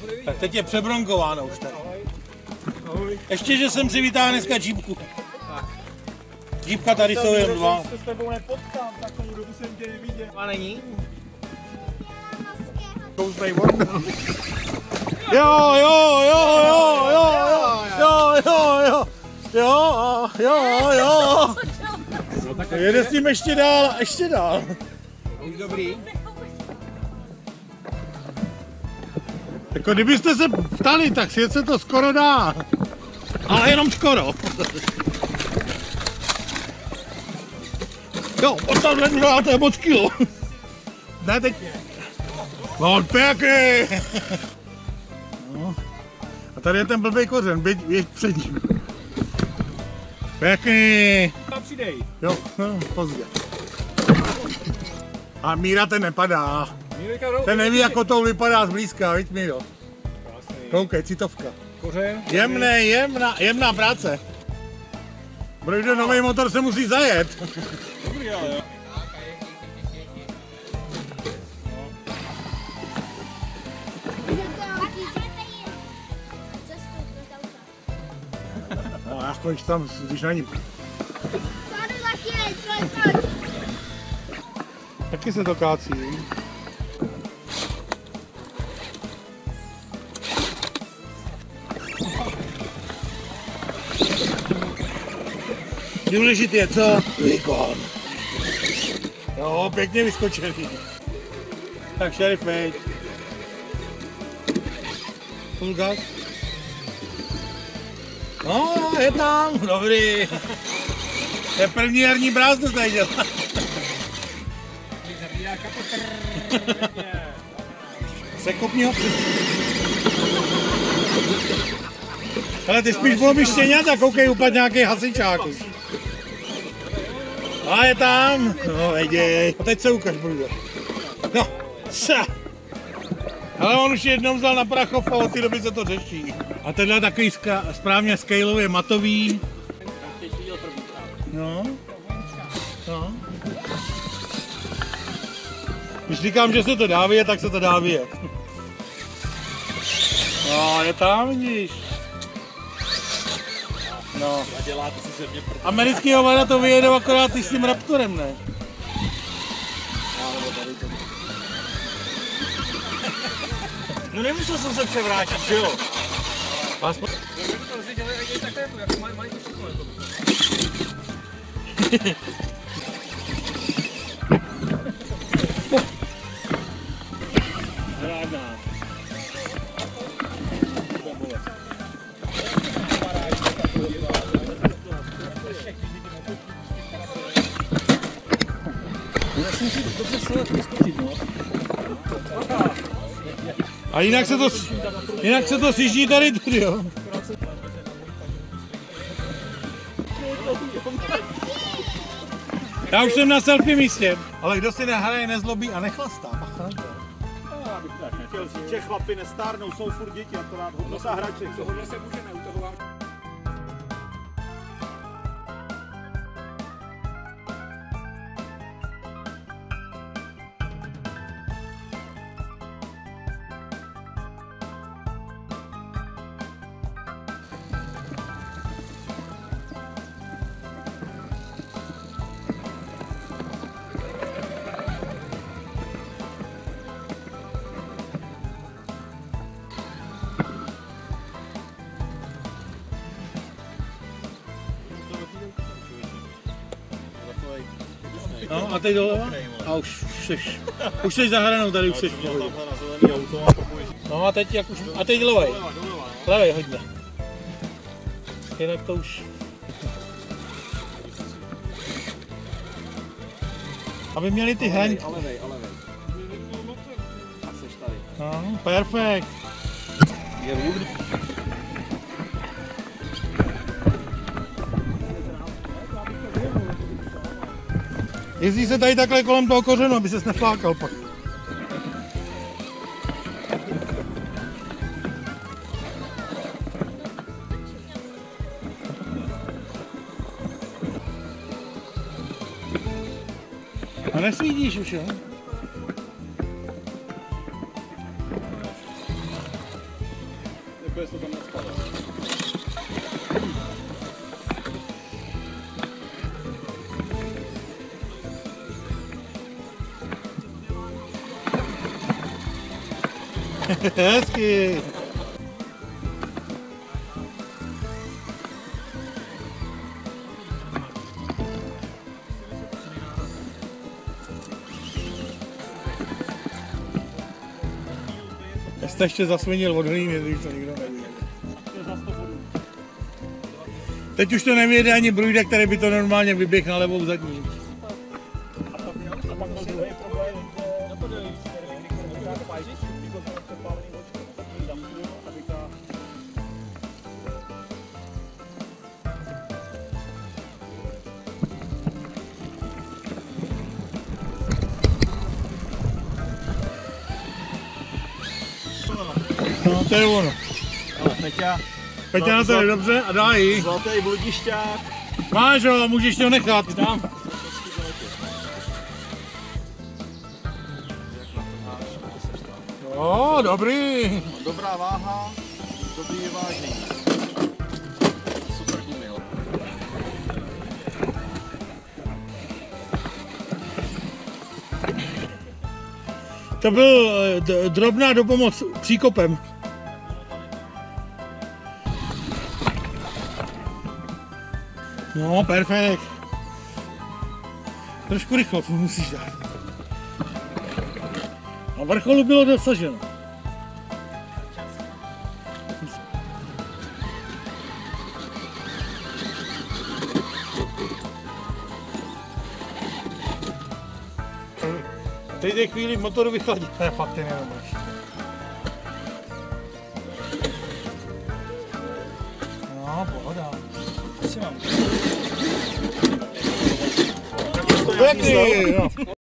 Tak teď je přebronkováno už tady. Ještě, že jsem si vytáhl dneska džípku. Džípka tady jsou jen dva. Se s tebou nepotkám, takovou dobu jsem tě neviděl. A není? Jo. Jede s tím ještě dál. Už dobrý. Jako kdybyste se ptali, tak svět se to skoro dá. Ale jenom skoro. Jo, odtamhle druhá, to je moc kilo. Ne, teď. No, pěkný. No. A tady je ten blbý kořen, běž před ním. Pěkný. Tam přidej. Jo, no, pozdě. A Míra ten nepadá. Ten neví, jak to vypadá zblízka, viď Míro? Koukej, citovka. Kořen. Jemná práce. Protože nový motor se musí zajet. Dobrý, ale jo. No, jako když tam, když na ní. Taky se to kácí. Důležitý je co? Výkon. Jo, pěkně vyskočili. Tak šerif, veď. Full gas. No, je tam, dobrý. To je první jarní brázdu tady dělá. Překopni ho. Ale ty spíš bylo by štěňata, koukej, upad nějaký hasičák. A je tam. No, věděj. A teď se ukaž, brudo. No, ale on už jednou vzal na Prachov a od té doby se to řeší. A tenhle takový správně scaleový, matový. No. No. Když říkám, že se to dá vyjet, tak se to dá vyjet. No, je tam, vidíš. No. Americký hovada to vyjede akorát ty s tím Raptorem, ne? No nemusel jsem se převrátit, že jo? Aspoň... A jinak se to sjíždí tady, jo. Já už jsem na selfie místě. Ale kdo si nehraje, nezlobí a nechlastá. Bacha na to. Já bych tak nechtěl říct, že chlapi nestárnou, jsou furt děti, akorát hodnota hraček. Tohle se můžeme u toho vám... No a teď doleva? A už jsi za hranou, tady už jsi v pohodě. No a teď jak už, a teď levej. Levej hodně. Jinak to už. Aby měli ty hraní. A levej. A seš tady. No, perfekt. Je růd. Jezdí se tady takhle kolem toho kořenu, aby ses neflákal pak. A nesvídíš už, jo? Vůbec to tam nespadá. Hezky. Jste ještě zasvinil od hlíny, když to nikdo neví. Teď už to nevěde ani Brujda, který by to normálně vyběhl na levou zadní. No, to je ono. Ale Peťa. Peťa na to je dobře a dá jí. Zlatý bludišťák. Máš ho, můžeš to nechat. Dám. Jo, dobrý. Dobrá váha, dobrý je vážný. Super gumy, jo. To byl drobná dopomoc příkopem. No, perfekt. Trošku rychlost musíš dát. A vrcholu bylo dosaženo. Teď je chvíli motor vychladit. To je fakt jenom. No, pohoda. Pěkný, no.